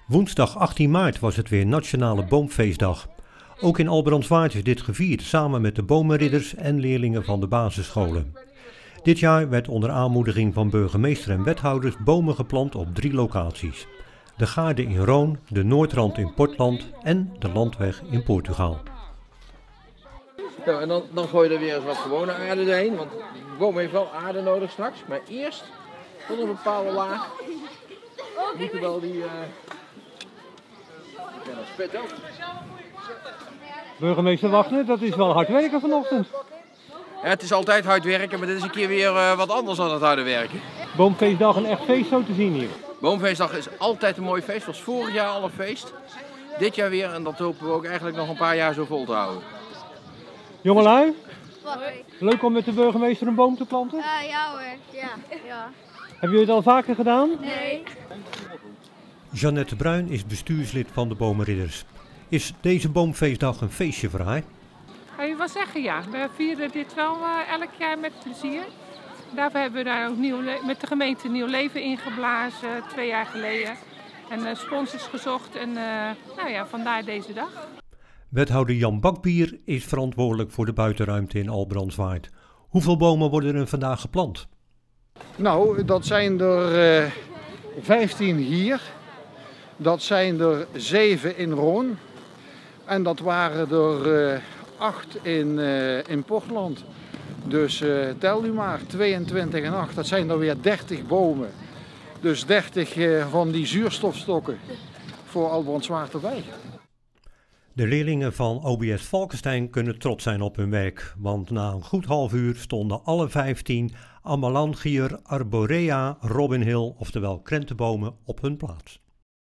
Woensdag 18 maart was het weer Nationale Boomfeestdag. Ook in Albrandswaard is dit gevierd samen met de bomenridders en leerlingen van de basisscholen. Dit jaar werd onder aanmoediging van burgemeester en wethouders bomen geplant op 3 locaties. De Gaarde in Roon, de Noordrand in Portland en de Landweg in Portugal. Ja, en dan gooi je er weer eens wat gewone aarde doorheen, want de boom heeft wel aarde nodig straks. Maar eerst, tot een bepaalde laag, moeten wel die... Ja, dat spit ook. Burgemeester Wagner, dat is wel hard werken vanochtend. Ja, het is altijd hard werken, maar dit is een keer weer wat anders dan het harde werken. Boomfeestdag, een echt feest zo te zien hier. Boomfeestdag is altijd een mooi feest. Het was vorig jaar al een feest. Dit jaar weer en dat hopen we ook eigenlijk nog een paar jaar zo vol te houden. Jongelui, leuk om met de burgemeester een boom te planten? Ja hoor, ja. Hebben jullie het al vaker gedaan? Nee. Jeannette Bruin is bestuurslid van de Bomenridders. Is deze Boomfeestdag een feestje voor haar? Ik wil zeggen ja, we vieren dit wel elk jaar met plezier. Daarvoor hebben we daar ook met de gemeente nieuw leven ingeblazen 2 jaar geleden. En sponsors gezocht en vandaar deze dag. Wethouder Jan Bakbier is verantwoordelijk voor de buitenruimte in Albrandswaard. Hoeveel bomen worden er vandaag geplant? Nou, dat zijn er 15 hier. Dat zijn er 7 in Roon. En dat waren er 8 in Portland. Dus tel u maar, 22 en 8, dat zijn er weer 30 bomen. Dus 30 van die zuurstofstokken voor Albrandswaard erbij. De leerlingen van OBS Valkenstein kunnen trots zijn op hun werk, want na een goed half uur stonden alle 15 Amelanchier arborea Robin Hill, oftewel krentenbomen, op hun plaats.